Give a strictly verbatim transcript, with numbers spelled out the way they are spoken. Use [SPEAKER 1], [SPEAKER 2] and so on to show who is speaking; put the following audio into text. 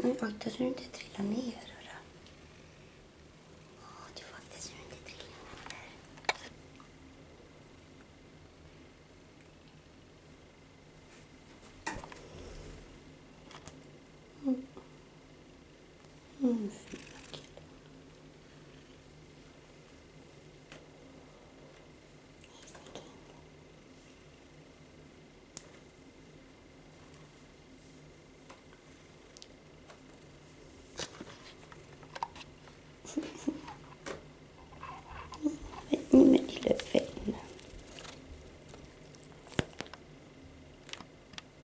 [SPEAKER 1] Mm, akta så du inte trillar ner. Hörra. Oh, du får akta så du inte trillar ner. Mm. Mm, fina killen. Hej, snygging.